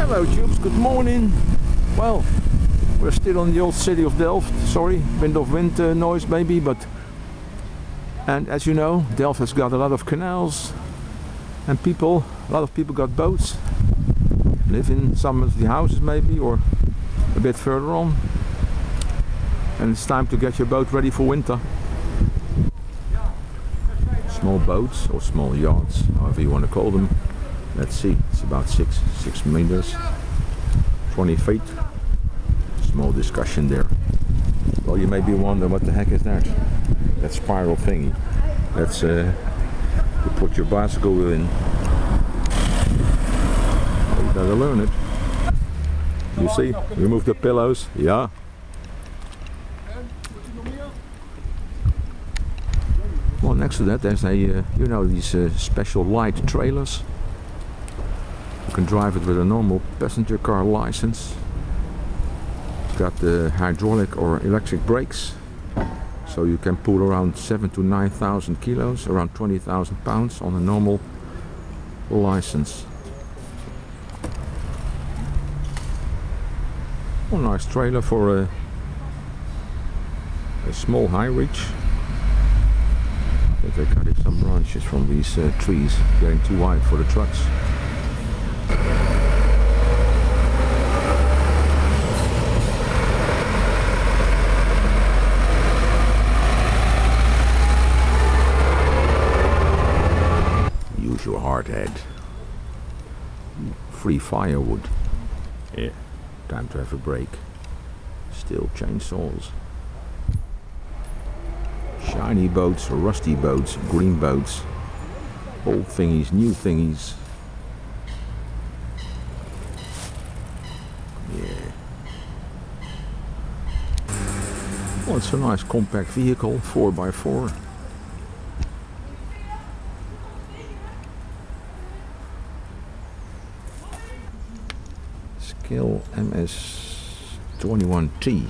Hello tubes, good morning. Well, we're still on the old city of Delft. Sorry, wind of wind noise maybe, but... And as you know, Delft has got a lot of canals and people, a lot of people got boats, live in some of the houses maybe, or a bit further on. And it's time to get your boat ready for winter. Small boats or small yachts, however you want to call them. Let's see, it's about 6 meters, 20 feet. Small discussion there. Well, you may be wondering what the heck is that? That spiral thingy. That's you put your bicycle in. Oh, you better learn it. You see, remove the pillows. Yeah. Well, next to that there's a, you know, these special light trailers. You can drive it with a normal passenger car license. It's got the hydraulic or electric brakes, so you can pull around 7,000 to 9,000 kilos, around 20,000 pounds on a normal license. A nice trailer for a small high reach. I think they're cutting some branches from these trees, getting too wide for the trucks. Use your hard head. Free firewood. Yeah, time to have a break. Still chainsaws. Shiny boats, rusty boats, green boats, old thingies, new thingies. Yeah. Well, it's a nice compact vehicle, 4x4. Skil MS21T.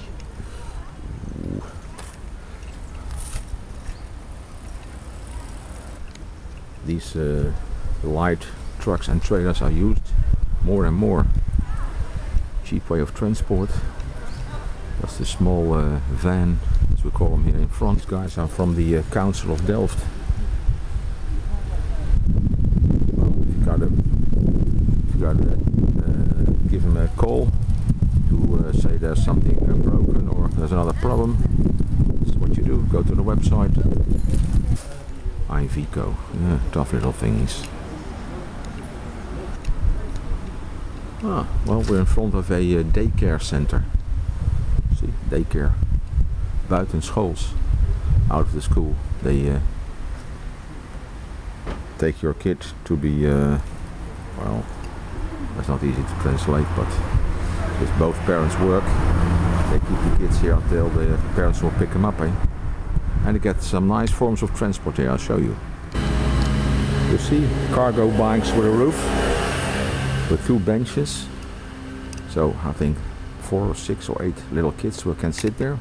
These light trucks and trailers are used more and more. Cheap way of transport. That's the small van, as we call them here in France. These guys are from the Council of Delft. Well, you gotta give them a call to say there's something broken or there's another problem. This is what you do. Go to the website. Iveco, yeah, tough little thingies. Ah, well, we're in front of a daycare center. See, daycare. Buitenschools. Out of the school. They take your kid to be, well, that's not easy to translate, but if both parents work, they keep the kids here until the parents will pick them up, eh? And you get some nice forms of transport here, I'll show you. You see cargo bikes with a roof, with 2 benches. So I think 4 or 6 or 8 little kids who can sit there.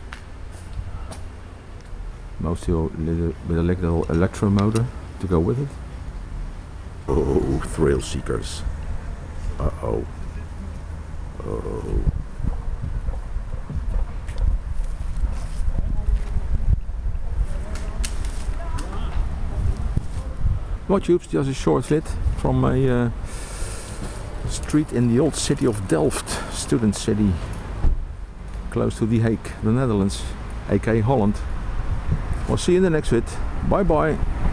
Mostly with a little electromotor to go with it. Oh, thrill seekers. Uh-oh. Oh. Well, tubes, just a short vid from a street in the old city of Delft, student city, close to The Hague, the Netherlands, aka Holland. We'll see you in the next vid. Bye bye.